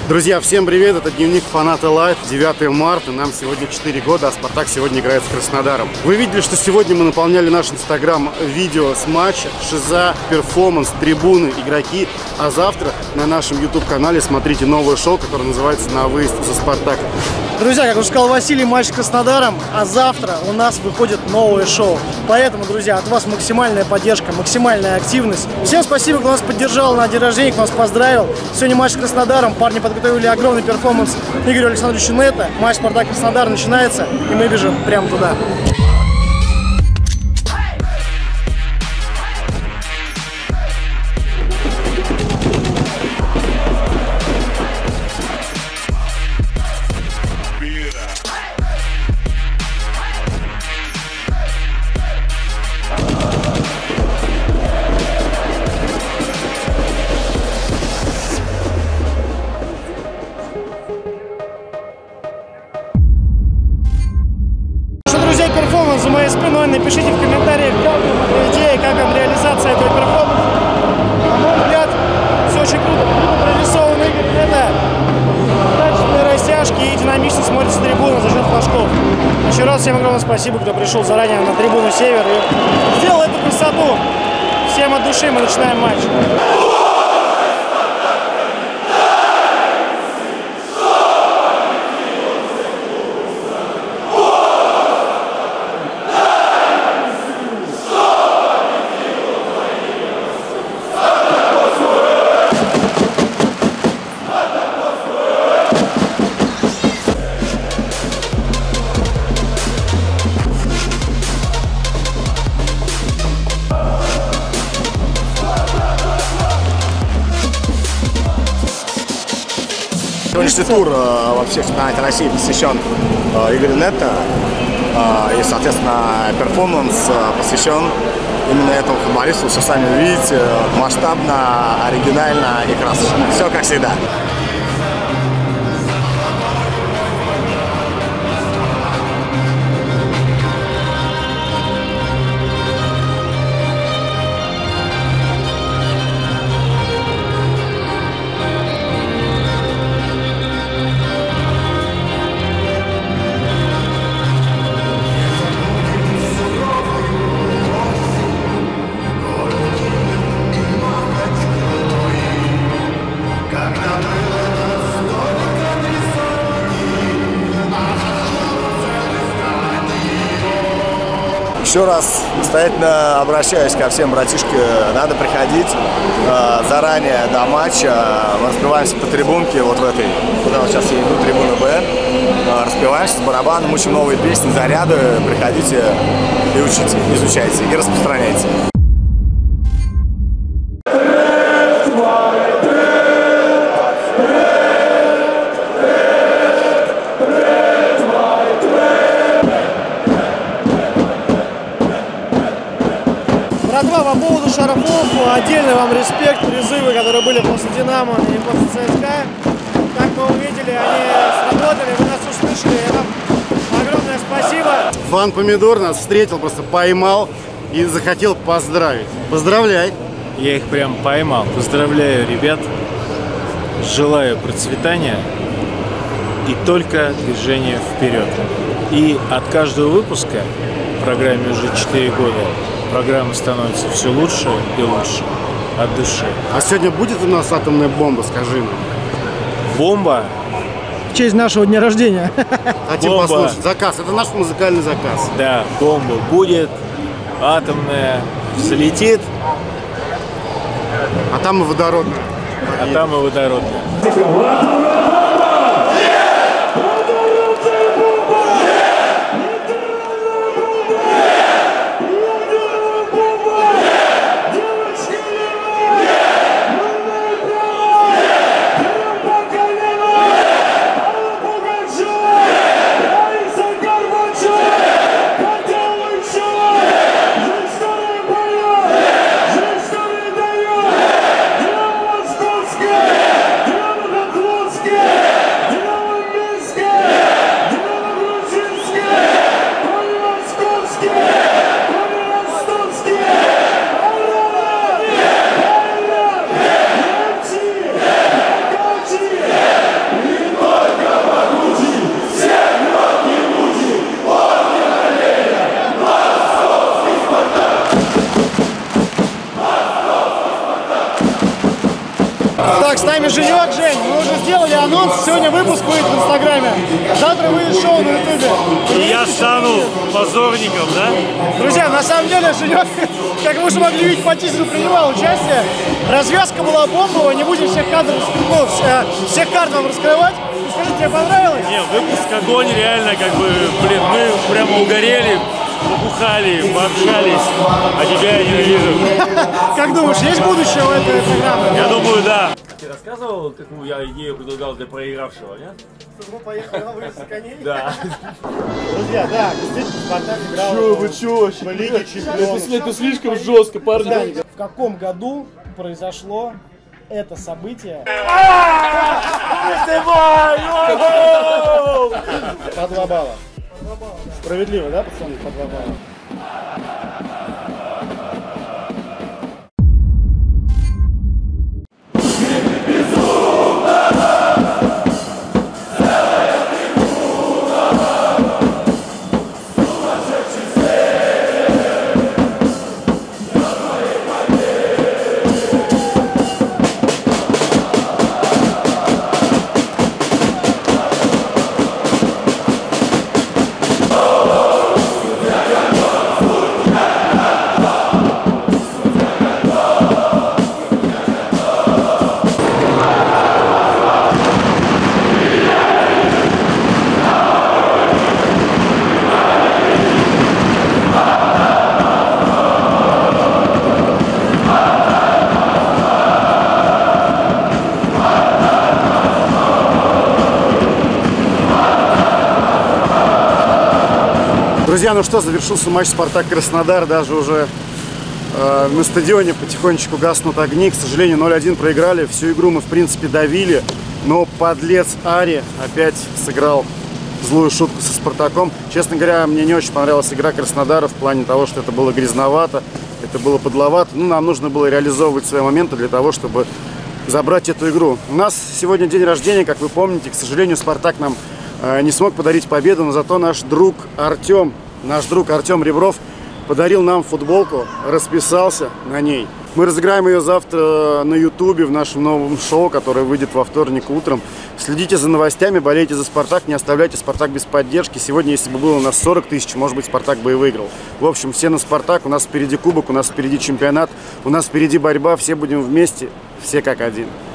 Друзья, всем привет! Это дневник фаната Лайт. 9 марта, нам сегодня 4 года, а Спартак сегодня играет с Краснодаром. Вы видели, что сегодня мы наполняли наш инстаграм видео с матча, шиза, перформанс, трибуны, игроки. А завтра на нашем YouTube-канале смотрите новое шоу, которое называется «На выезд за Спартак». Друзья, как уже сказал Василий, матч с Краснодаром, а завтра у нас выходит новое шоу. Поэтому, друзья, от вас максимальная поддержка, максимальная активность. Всем спасибо, кто нас поддержал на день рождения, кто нас поздравил. Сегодня матч с Краснодаром, парни подготовили огромный перформанс Игорю Александровичу Нетто. Матч Спартак-Краснодар начинается, и мы бежим прямо туда. Друзья, перформанс за моей спиной. Напишите в комментариях, как вам эта идея, как вам реализация этого перформанса. На мой взгляд, все очень круто. Прорисован Игорь Нетто, качественные растяжки и динамично смотрится трибуна за счет флажков. Еще раз всем огромное спасибо, кто пришел заранее на трибуну Север и сделал эту красоту. Всем от души, мы начинаем матч. Сегодняшний тур во всех чемпионате России посвящен Игорю Нетто, и, соответственно, перформанс посвящен именно этому футболисту. Все сами увидите, масштабно, оригинально и красочно. Все как всегда. Еще раз настоятельно обращаюсь ко всем, братишки, надо приходить заранее до матча. Мы распеваемся по трибунке, вот в этой, куда вот сейчас я иду, трибуна Б. Распеваемся с барабаном, учим новые песни, заряды. Приходите и учите, изучайте и распространяйте. Братва, по поводу шарфов, отдельный вам респект, призывы, которые были после Динамо и после ЦСКА. Как мы увидели, они сработали, вы нас услышали, и вам огромное спасибо. Фан Помидор нас встретил, просто поймал и захотел поздравить. Поздравляй! Я их прям поймал. Поздравляю, ребят. Желаю процветания и только движения вперед. И от каждого выпуска, в программе уже 4 года, программа становится все лучше и лучше. От души. А сегодня будет у нас атомная бомба, скажи нам? Бомба? В честь нашего дня рождения. Хотим послушать. Заказ. Это наш музыкальный заказ. Да, бомба будет. Атомная взлетит. А там и водородная. А там и водородная. Moscowskie! с нами Женек. Жень, мы уже сделали анонс, сегодня выпуск выйдет в Инстаграме. Завтра выйдет шоу на Ютубе. И я стану позорником, да? Друзья, на самом деле Женек, как вы уже могли видеть по тизеру, принимал участие. Развязка была бомбовая, не будем всех карт вам раскрывать. Скажи, тебе понравилось? Не, выпуск огонь, реально, как бы, блин, мы прямо угорели, побухали, пообщались, а тебя я не вижу. Как думаешь, есть будущее у этой программы? Я думаю, да. Ты рассказывал, какую я идею предлагал для проигравшего, нет? Мы поехали на выезд коней. Да. Друзья, да, действительно, Спартак играл в Лиге Чемпионов. Это слишком жестко, парни. В каком году произошло это событие? По 2 балла. Справедливо, да, пацаны? По 2 балла. Друзья, ну что, завершился матч Спартак-Краснодар. Даже уже на стадионе потихонечку гаснут огни. К сожалению, 0-1 проиграли. Всю игру мы, в принципе, давили. Но подлец Ари опять сыграл злую шутку со Спартаком. Честно говоря, мне не очень понравилась игра Краснодара в плане того, что это было грязновато, это было подловато. Ну, нам нужно было реализовывать свои моменты для того, чтобы забрать эту игру. У нас сегодня день рождения, как вы помните. К сожалению, Спартак нам не смог подарить победу, но зато наш друг Артем Ребров подарил нам футболку, расписался на ней. Мы разыграем ее завтра на Ютубе в нашем новом шоу, которое выйдет во вторник утром. Следите за новостями, болейте за Спартак, не оставляйте Спартак без поддержки. Сегодня, если бы было у нас 40 тысяч, может быть, Спартак бы и выиграл. В общем, все на Спартак, у нас впереди кубок, у нас впереди чемпионат, у нас впереди борьба, все будем вместе, все как один.